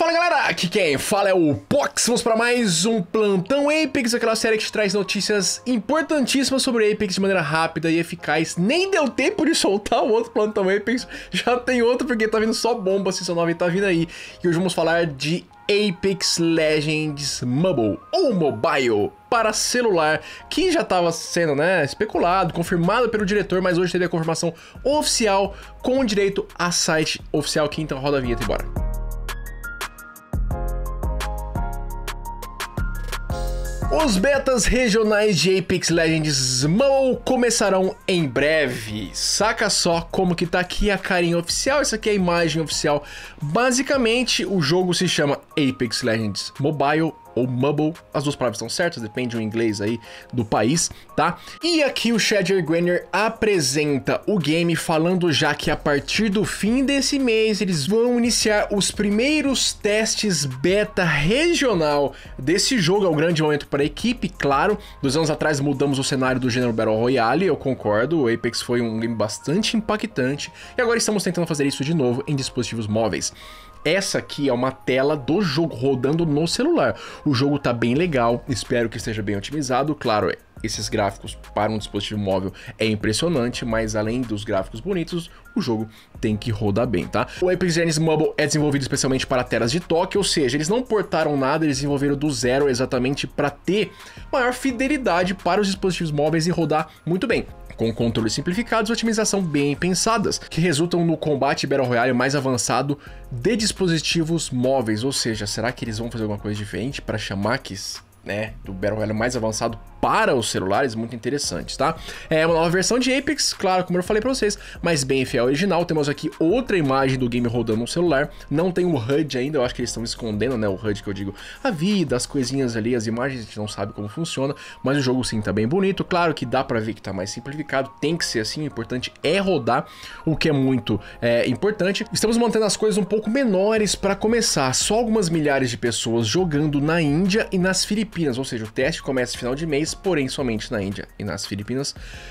Fala galera, aqui quem fala é o Pox, vamos para mais um Plantão Apex, aquela série que te traz notícias importantíssimas sobre Apex de maneira rápida e eficaz. Nem deu tempo de soltar o outro Plantão Apex, já tem outro porque tá vindo só bomba, Season 9 tá vindo aí. E hoje vamos falar de Apex Legends Mobile, ou Mobile, para celular, que já estava sendo, especulado, confirmado pelo diretor, mas hoje teve a confirmação oficial com direito a site oficial aqui, então roda a vinheta e bora. Os betas regionais de Apex Legends Mobile começarão em breve. Saca só como que tá aqui a carinha oficial, essa aqui é a imagem oficial. Basicamente, o jogo se chama Apex Legends Mobile ou Mobile, as duas palavras estão certas, depende do inglês aí do país, tá? E aqui o Shader Grenner apresenta o game falando já que a partir do fim desse mês eles vão iniciar os primeiros testes beta regional desse jogo. É um grande momento para a equipe, claro. 2 anos atrás mudamos o cenário do gênero Battle Royale, eu concordo, o Apex foi um game bastante impactante e agora estamos tentando fazer isso de novo em dispositivos móveis. Essa aqui é uma tela do jogo rodando no celular. O jogo tá bem legal, espero que esteja bem otimizado. Claro, esses gráficos para um dispositivo móvel é impressionante, mas além dos gráficos bonitos, o jogo tem que rodar bem, tá? O Apex Legends Mobile é desenvolvido especialmente para telas de toque, ou seja, eles não portaram nada, eles desenvolveram do zero exatamente para ter maior fidelidade para os dispositivos móveis e rodar muito bem, com controles simplificados e otimização bem pensadas, que resultam no combate Battle Royale mais avançado de dispositivos móveis. Ou seja, será que eles vão fazer alguma coisa diferente para chamar do Battle Royale mais avançado para os celulares? Muito interessantes, tá? É uma nova versão de Apex, claro, como eu falei pra vocês, mas bem fiel ao original. Temos aqui outra imagem do game rodando no celular, não tem o HUD ainda, eu acho que eles estão escondendo, o HUD que eu digo, a vida, as coisinhas ali, as imagens, a gente não sabe como funciona, mas o jogo sim tá bem bonito, claro que dá pra ver que tá mais simplificado, tem que ser assim, o importante é rodar, o que é muito importante. Estamos mantendo as coisas um pouco menores para começar, só algumas milhares de pessoas jogando na Índia e nas Filipinas, ou seja, o teste começa no final de mês, porém somente na Índia e nas Filipinas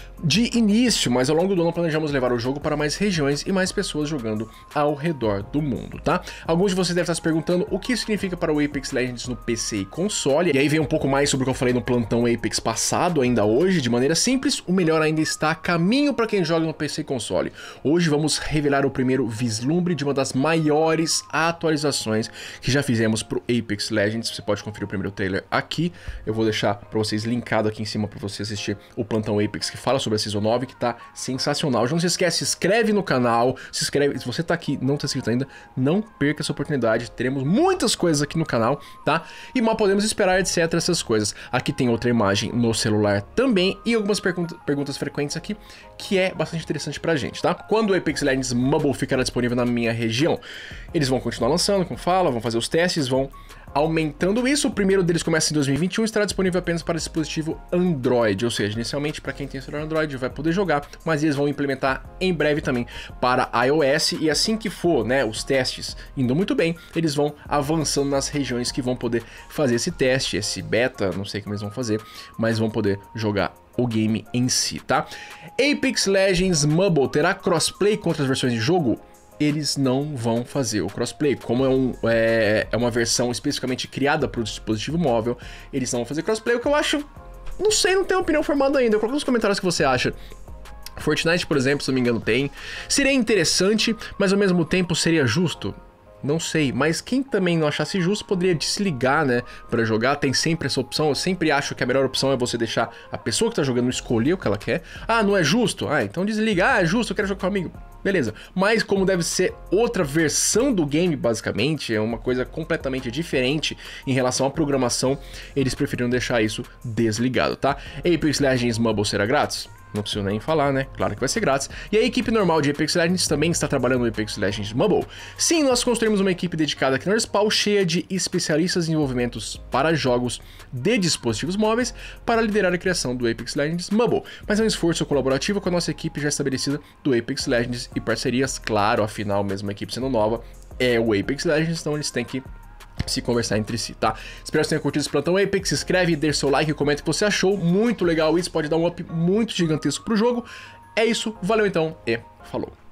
de início, mas ao longo do ano planejamos levar o jogo para mais regiões e mais pessoas jogando ao redor do mundo, tá? Alguns de vocês devem estar se perguntando o que isso significa para o Apex Legends no PC e console, e aí vem um pouco mais sobre o que eu falei no plantão Apex passado, ainda hoje, de maneira simples, o melhor ainda está a caminho para quem joga no PC e console. Hoje vamos revelar o primeiro vislumbre de uma das maiores atualizações que já fizemos para o Apex Legends. Você pode conferir o primeiro trailer aqui, eu vou deixar para vocês linkado aqui em cima para você assistir o plantão Apex que fala sobre a Season 9, que tá sensacional. Já não se esquece, se inscreve no canal, se inscreve, se você tá aqui e não tá inscrito ainda, não perca essa oportunidade, teremos muitas coisas aqui no canal, tá? E mal podemos esperar, etc, essas coisas. Aqui tem outra imagem no celular também e algumas perguntas frequentes aqui, que é bastante interessante pra gente, tá? Quando o Apex Legends Mobile ficará disponível na minha região, eles vão continuar lançando, como fala, vão fazer os testes, vão aumentando isso. O primeiro deles começa em 2021 e estará disponível apenas para dispositivo Android, ou seja, inicialmente para quem tem celular Android vai poder jogar, mas eles vão implementar em breve também para iOS e assim que for, os testes indo muito bem, eles vão avançando nas regiões que vão poder fazer esse teste, esse beta, não sei como eles vão fazer, mas vão poder jogar o game em si, tá? Apex Legends Mobile terá crossplay com outras versões de jogo? Eles não vão fazer o crossplay, como é uma versão especificamente criada para o dispositivo móvel, eles não vão fazer crossplay, o que eu acho, não sei, não tenho opinião formada ainda, coloca nos comentários o que você acha. Fortnite, por exemplo, se não me engano tem, seria interessante, mas ao mesmo tempo seria justo? Não sei, mas quem também não achasse justo poderia desligar, pra jogar, tem sempre essa opção. Eu sempre acho que a melhor opção é você deixar a pessoa que tá jogando escolher o que ela quer. Ah, não é justo? Ah, então desliga. Ah, é justo, eu quero jogar comigo. Beleza, mas como deve ser outra versão do game, basicamente, é uma coisa completamente diferente em relação à programação, eles preferiram deixar isso desligado, tá? Apex Legends Mobile será grátis? Não preciso nem falar, Claro que vai ser grátis. E a equipe normal de Apex Legends também está trabalhando no Apex Legends Mobile. Sim, nós construímos uma equipe dedicada aqui no Spawn, cheia de especialistas em desenvolvimentos para jogos de dispositivos móveis, para liderar a criação do Apex Legends Mobile. Mas é um esforço colaborativo com a nossa equipe já estabelecida do Apex Legends e parcerias, claro, afinal, mesmo a equipe sendo nova, é o Apex Legends, então eles têm que se conversar entre si, tá? Espero que você tenha curtido esse plantão Apex, se inscreve, deixa seu like e comenta o que você achou, muito legal isso, pode dar um up muito gigantesco pro jogo. É isso, valeu então e falou!